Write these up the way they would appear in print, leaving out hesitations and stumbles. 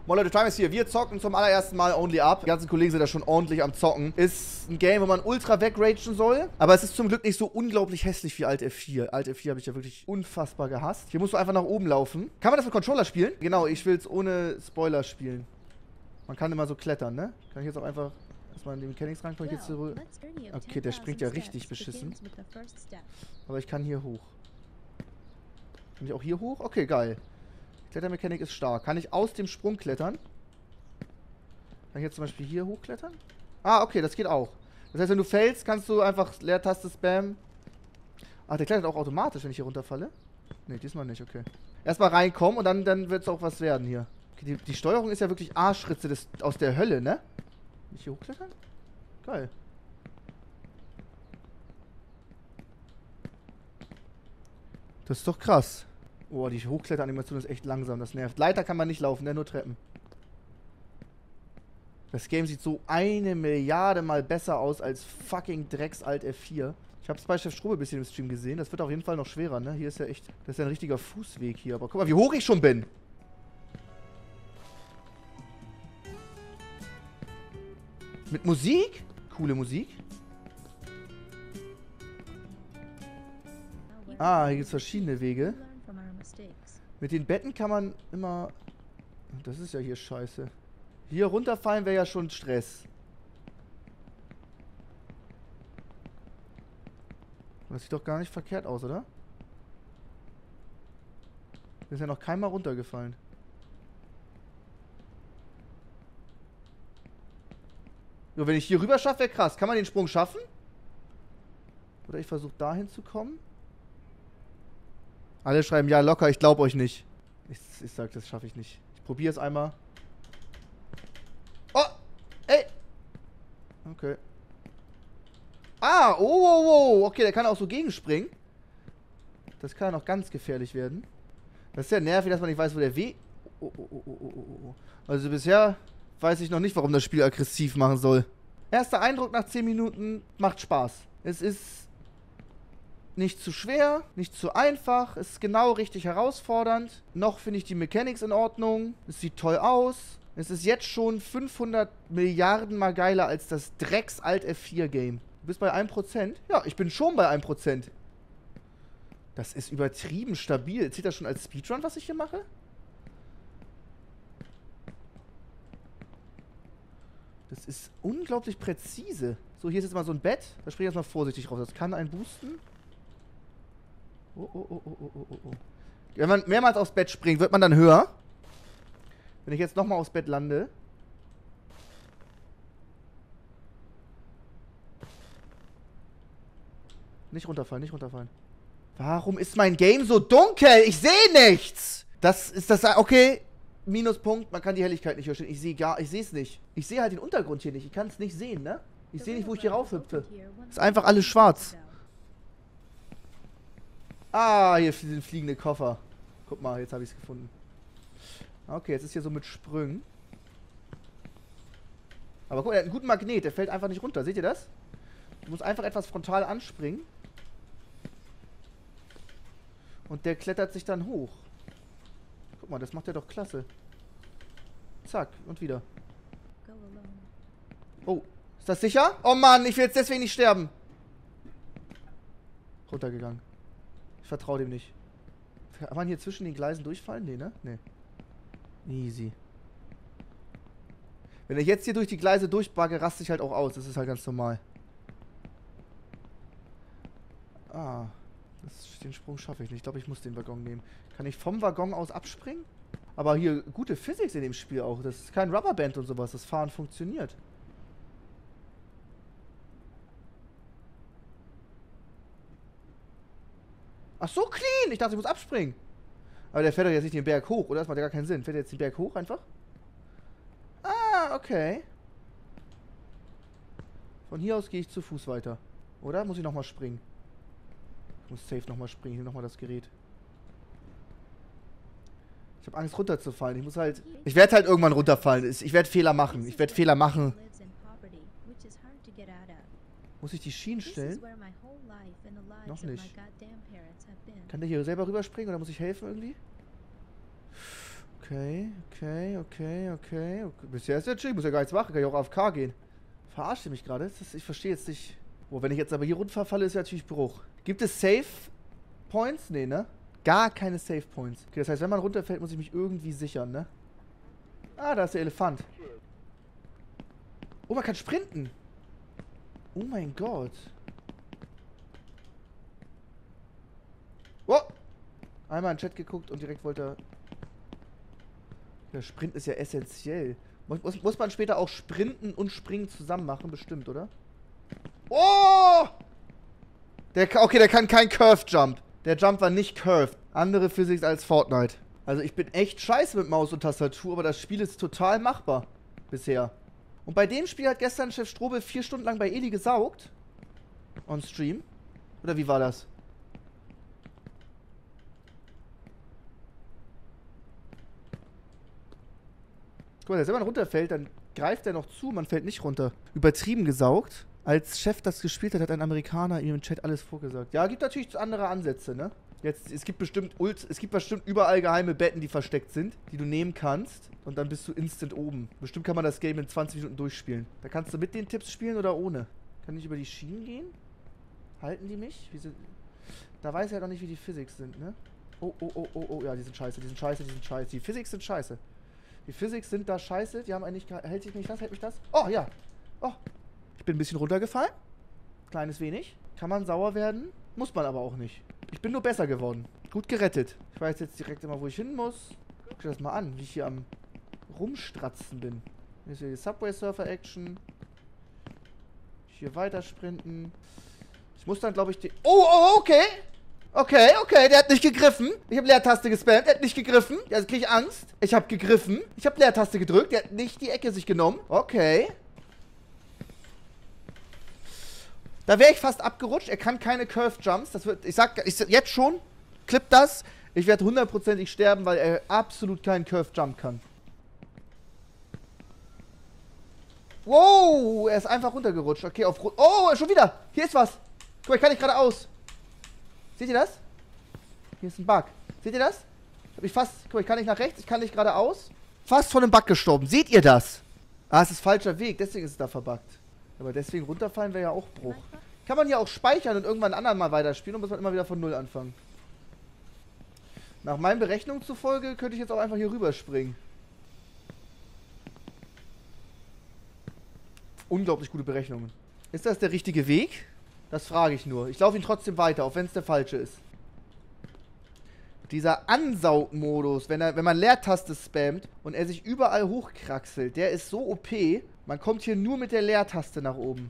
Moin Leute, Time ist hier. Wir zocken zum allerersten Mal Only Up. Die ganzen Kollegen sind da schon ordentlich am Zocken. Ist ein Game, wo man ultra wegragen soll. Aber es ist zum Glück nicht so unglaublich hässlich wie Alt F4. Alt F4 habe ich ja wirklich unfassbar gehasst. Hier musst du einfach nach oben laufen. Kann man das mit Controller spielen? Genau, ich will es ohne Spoiler spielen. Man kann immer so klettern, ne? Kann ich jetzt auch einfach erstmal in die Mechanics rein? Kann ich jetzt zurück? Okay, der springt ja richtig beschissen. Aber ich kann hier hoch. Kann ich auch hier hoch? Okay, geil. Klettermechanik ist stark. Kann ich aus dem Sprung klettern? Kann ich jetzt zum Beispiel hier hochklettern? Ah, okay, das geht auch. Das heißt, wenn du fällst, kannst du einfach Leertaste spammen. Ah, der klettert auch automatisch, wenn ich hier runterfalle? Ne, diesmal nicht, okay. Erstmal reinkommen und dann wird es auch was werden hier. Okay, die Steuerung ist ja wirklich Arschritze aus der Hölle, ne? Kann ich hier hochklettern? Geil. Das ist doch krass. Oh, die Hochkletteranimation ist echt langsam, das nervt. Leiter kann man nicht laufen, ne? Nur Treppen. Das Game sieht so 1 Milliarde Mal besser aus als fucking Drecks Alt F4. Ich habe es bei Chef Strube ein bisschen im Stream gesehen. Das wird auf jeden Fall noch schwerer, ne? Hier ist ja echt... Das ist ja ein richtiger Fußweg hier. Aber guck mal, wie hoch ich schon bin. Mit Musik? Coole Musik. Ah, hier gibt es verschiedene Wege. Mit den Betten kann man immer... Das ist ja hier scheiße. Hier runterfallen wäre ja schon Stress. Das sieht doch gar nicht verkehrt aus, oder? Ist ja noch keinmal runtergefallen. So, wenn ich hier rüber schaffe, wäre krass. Kann man den Sprung schaffen? Oder ich versuche dahin zu kommen? Alle schreiben, ja, locker, ich glaube euch nicht. Ich sag, das schaffe ich nicht. Ich probiere es einmal. Oh! Ey! Okay. Ah! Oh, oh, oh! Okay, der kann auch so gegenspringen. Das kann ja noch ganz gefährlich werden. Das ist ja nervig, dass man nicht weiß, wo der Weg... Oh, oh, oh, oh, oh, oh. Also bisher weiß ich noch nicht, warum das Spiel aggressiv machen soll. Erster Eindruck nach 10 Minuten macht Spaß. Es ist... nicht zu schwer, nicht zu einfach. Es ist genau richtig herausfordernd. Noch finde ich die Mechanics in Ordnung. Es sieht toll aus. Es ist jetzt schon 500 Milliarden Mal geiler als das Drecks Alt F4 Game. Du bist bei 1%? Ja, ich bin schon bei 1%. Das ist übertrieben stabil. Zählt das schon als Speedrun, was ich hier mache? Das ist unglaublich präzise. So, hier ist jetzt mal so ein Bett. Da springe ich jetzt mal vorsichtig raus. Das kann einen boosten. Oh, oh, oh, oh, oh, oh, oh. Wenn man mehrmals aufs Bett springt, wird man dann höher. Wenn ich jetzt nochmal aufs Bett lande. Nicht runterfallen, nicht runterfallen. Warum ist mein Game so dunkel? Ich sehe nichts! Das ist das... Okay. Minuspunkt. Man kann die Helligkeit nicht verstehen. Ich sehe es nicht. Ich sehe halt den Untergrund hier nicht. Ich kann es nicht sehen, ne? Ich sehe nicht, wo ich hier raufhüpfe. Ist einfach alles schwarz. Ah, hier sind fliegende Koffer. Guck mal, jetzt habe ich es gefunden. Okay, jetzt ist hier so mit Sprüngen. Aber guck mal, der hat einen guten Magnet. Der fällt einfach nicht runter. Seht ihr das? Du musst einfach etwas frontal anspringen. Und der klettert sich dann hoch. Guck mal, das macht er doch klasse. Zack, und wieder. Oh, ist das sicher? Oh Mann, ich will jetzt deswegen nicht sterben. Runtergegangen. Ich vertraue dem nicht. Kann man hier zwischen den Gleisen durchfallen? Nee, ne? Nee. Easy. Wenn ich jetzt hier durch die Gleise durchbagge, raste ich halt auch aus. Das ist halt ganz normal. Ah. Den Sprung schaffe ich nicht. Ich glaube, ich muss den Waggon nehmen. Kann ich vom Waggon aus abspringen? Aber hier gute Physics in dem Spiel auch. Das ist kein Rubberband und sowas. Das Fahren funktioniert. Ach so, clean! Ich dachte, ich muss abspringen. Aber der fährt doch jetzt nicht den Berg hoch, oder? Das macht ja gar keinen Sinn. Fährt er jetzt den Berg hoch einfach? Ah, okay. Von hier aus gehe ich zu Fuß weiter. Oder? Muss ich nochmal springen? Ich muss safe nochmal springen. Ich nehme nochmal das Gerät. Ich habe Angst runterzufallen. Ich werde halt irgendwann runterfallen. Ich werde Fehler machen. Muss ich die Schienen stellen? Noch nicht. Kann der hier selber rüberspringen oder muss ich helfen irgendwie? Okay. Bisher ist ja chill, ich muss ja gar nichts machen, kann ich auch AFK gehen. Verarscht ihr mich gerade? Ich verstehe jetzt nicht. Boah, wenn ich jetzt aber hier runterfalle, ist ja natürlich Bruch. Gibt es Save Points? Nee, ne? Gar keine Save Points. Okay, das heißt, wenn man runterfällt, muss ich mich irgendwie sichern, ne? Ah, da ist der Elefant. Oh, man kann sprinten. Oh mein Gott. Oh! Einmal in den Chat geguckt und direkt wollte er... Der Sprint ist ja essentiell. Muss man später auch Sprinten und Springen zusammen machen? Bestimmt, oder? Oh! Okay, der kann kein Curved Jump. Der Jump war nicht curved. Andere Physics als Fortnite. Also ich bin echt scheiße mit Maus und Tastatur, aber das Spiel ist total machbar. Bisher. Und bei dem Spiel hat gestern Chef Strobel 4 Stunden lang bei Eli gesaugt. On Stream. Oder wie war das? Guck mal, wenn man runterfällt, dann greift er noch zu, man fällt nicht runter. Übertrieben gesaugt. Als Chef das gespielt hat, hat ein Amerikaner ihm im Chat alles vorgesagt. Ja, gibt natürlich andere Ansätze, ne? Jetzt, es gibt bestimmt überall geheime Betten, die versteckt sind, die du nehmen kannst. Und dann bist du instant oben. Bestimmt kann man das Game in 20 Minuten durchspielen. Da kannst du mit den Tipps spielen oder ohne. Kann ich über die Schienen gehen? Halten die mich? Da weiß ich ja noch nicht, wie die Physics sind, ne? Oh. Ja, die sind scheiße. Die Physics sind scheiße. Die Physics sind da scheiße. Die haben eigentlich... Hält sich nicht das? Hält mich das? Oh, ja. Oh. Ich bin ein bisschen runtergefallen. Kleines wenig. Kann man sauer werden? Muss man aber auch nicht. Ich bin nur besser geworden. Gut gerettet. Ich weiß jetzt direkt immer, wo ich hin muss. Guck dir das mal an, wie ich hier am Rumstratzen bin. Hier ist hier die Subway Surfer Action. Hier weiter sprinten. Ich muss dann, glaube ich, die... Oh, okay. Okay, der hat nicht gegriffen. Ich habe Leertaste gespammt, der hat nicht gegriffen. Jetzt kriege ich Angst. Ich habe gegriffen. Ich habe Leertaste gedrückt, der hat nicht die Ecke sich genommen. Okay. Da wäre ich fast abgerutscht. Er kann keine Curved Jumps. Das wird, ich sag jetzt schon, clip das. Ich werde hundertprozentig sterben, weil er absolut keinen Curved Jump kann. Wow, er ist einfach runtergerutscht. Okay, auf... Oh, schon wieder. Hier ist was. Guck mal, ich kann nicht geradeaus. Seht ihr das? Hier ist ein Bug. Seht ihr das? Hab ich fast... Guck mal, ich kann nicht nach rechts, ich kann nicht geradeaus. Fast von einem Bug gestorben. Seht ihr das? Ah, es ist falscher Weg, deswegen ist es da verbuggt. Aber deswegen runterfallen wäre ja auch Bruch. Kann man hier auch speichern und irgendwann ein andermal weiterspielen und muss man immer wieder von Null anfangen. Nach meinen Berechnungen zufolge könnte ich jetzt auch einfach hier rüberspringen. Unglaublich gute Berechnungen. Ist das der richtige Weg? Das frage ich nur. Ich laufe ihn trotzdem weiter, auch wenn es der falsche ist. Dieser Ansaugmodus, wenn man Leertaste spammt und er sich überall hochkraxelt, der ist so OP. Man kommt hier nur mit der Leertaste nach oben.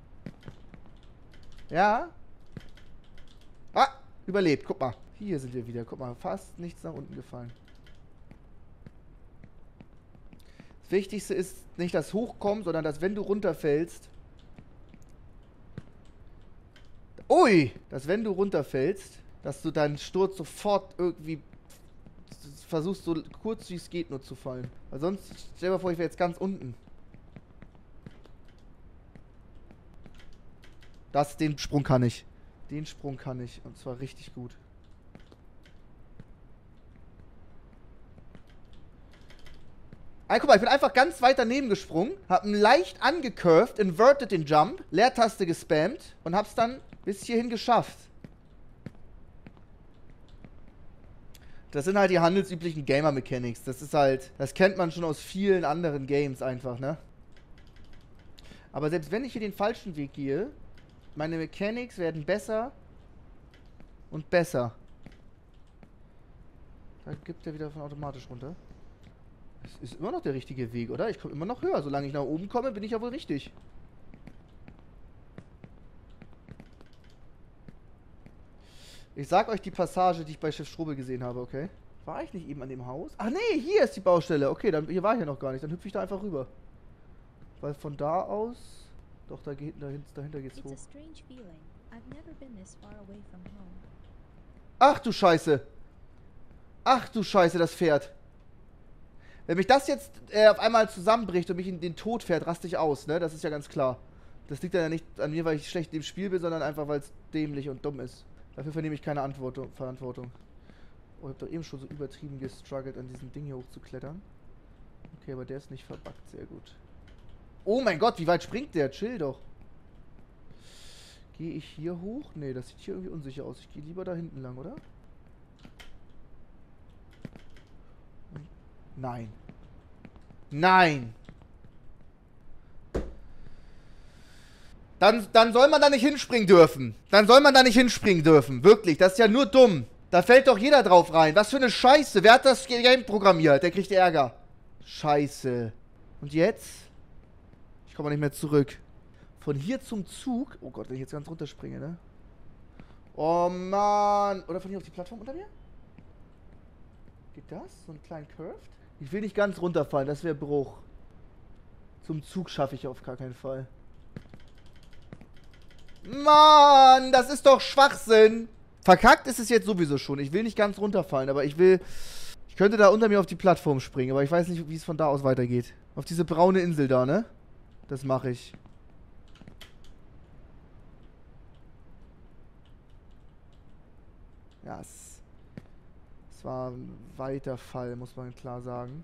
Ja. Ah, überlebt. Guck mal. Hier sind wir wieder. Guck mal, fast nichts nach unten gefallen. Das Wichtigste ist nicht das Hochkommen, sondern dass, wenn du runterfällst... Ui! Dass, wenn du runterfällst, dass du deinen Sturz sofort irgendwie versuchst, so kurz wie es geht nur zu fallen. Weil sonst, stell dir mal vor, ich wäre jetzt ganz unten. Den Sprung kann ich. Den Sprung kann ich. Und zwar richtig gut. Guck mal, ich bin einfach ganz weit daneben gesprungen, hab einen leicht angecurved, inverted den Jump, Leertaste gespammt und hab's dann bis hierhin geschafft. Das sind halt die handelsüblichen Gamer-Mechanics. Das ist halt, das kennt man schon aus vielen anderen Games einfach, ne? Aber selbst wenn ich hier den falschen Weg gehe, meine Mechanics werden besser und besser. Da gibt er wieder von automatisch runter. Das ist immer noch der richtige Weg, oder? Ich komme immer noch höher. Solange ich nach oben komme, bin ich ja wohl richtig. Ich sag euch die Passage, die ich bei Chef Strobel gesehen habe, okay? War ich nicht eben an dem Haus? Ach nee, hier ist die Baustelle. Okay, dann hier war ich ja noch gar nicht. Dann hüpfe ich da einfach rüber. Weil von da aus... Doch, dahinter geht's hoch. Ach du Scheiße. Ach du Scheiße, das Pferd. Wenn mich das jetzt auf einmal zusammenbricht und mich in den Tod fährt, raste ich aus, ne? Das ist ja ganz klar. Das liegt ja nicht an mir, weil ich schlecht im Spiel bin, sondern einfach, weil es dämlich und dumm ist. Dafür vernehme ich keine Verantwortung. Oh, ich hab doch eben schon so übertrieben gestruggelt, an diesem Ding hier hochzuklettern. Okay, aber der ist nicht verbuggt. Sehr gut. Oh mein Gott, wie weit springt der? Chill doch. Gehe ich hier hoch? Nee, das sieht hier irgendwie unsicher aus. Ich gehe lieber da hinten lang, oder? Nein. Nein! Dann soll man da nicht hinspringen dürfen. Dann soll man da nicht hinspringen dürfen. Wirklich, das ist ja nur dumm. Da fällt doch jeder drauf rein. Was für eine Scheiße. Wer hat das Game programmiert? Der kriegt Ärger. Scheiße. Und jetzt? Ich komme nicht mehr zurück. Von hier zum Zug. Oh Gott, wenn ich jetzt ganz runterspringe, ne? Oh Mann. Oder von hier auf die Plattform unter mir? Geht das? So einen kleinen Curved? Ich will nicht ganz runterfallen. Das wäre Bruch. Zum Zug schaffe ich auf gar keinen Fall. Mann, das ist doch Schwachsinn. Verkackt ist es jetzt sowieso schon. Ich will nicht ganz runterfallen, aber ich will... Ich könnte da unter mir auf die Plattform springen, aber ich weiß nicht, wie es von da aus weitergeht. Auf diese braune Insel da, ne? Das mache ich. Ja, es war ein weiter Fall, muss man klar sagen.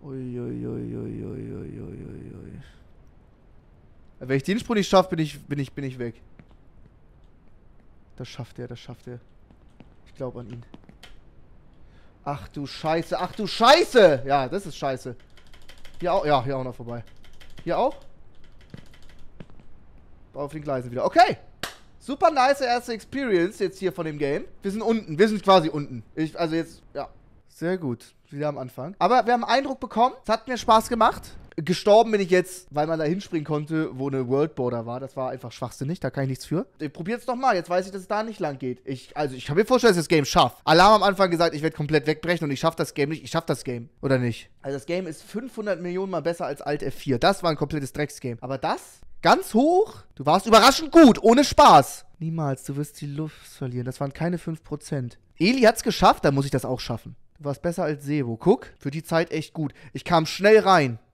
Uiuiuiuiuiuiui. Wenn ich den Sprung nicht schaffe, bin ich weg. Das schafft er, das schafft er. Ich glaube an ihn. Ach du Scheiße, ach du Scheiße! Ja, das ist scheiße. Hier auch, ja, hier auch noch vorbei. Hier auch? Auf den Gleisen wieder. Okay! Super nice erste Experience jetzt hier von dem Game. Wir sind unten, wir sind quasi unten. Also jetzt, ja. Sehr gut. Wieder am Anfang. Aber wir haben einen Eindruck bekommen. Es hat mir Spaß gemacht. Gestorben bin ich jetzt, weil man da hinspringen konnte, wo eine World Border war. Das war einfach schwachsinnig, da kann ich nichts für. Ich probiere es nochmal, jetzt weiß ich, dass es da nicht lang geht. Ich kann mir vorstellen, dass ich das Game schaffe. Alle haben am Anfang gesagt, ich werde komplett wegbrechen und ich schaffe das Game nicht. Ich schaffe das Game, oder nicht? Also das Game ist 500 Millionen Mal besser als Alt F4. Das war ein komplettes Drecksgame. Aber das, ganz hoch, du warst überraschend gut, ohne Spaß. Niemals, du wirst die Luft verlieren. Das waren keine 5%. Eli hat's geschafft, dann muss ich das auch schaffen. Du warst besser als Sevo. Guck, für die Zeit echt gut. Ich kam schnell rein.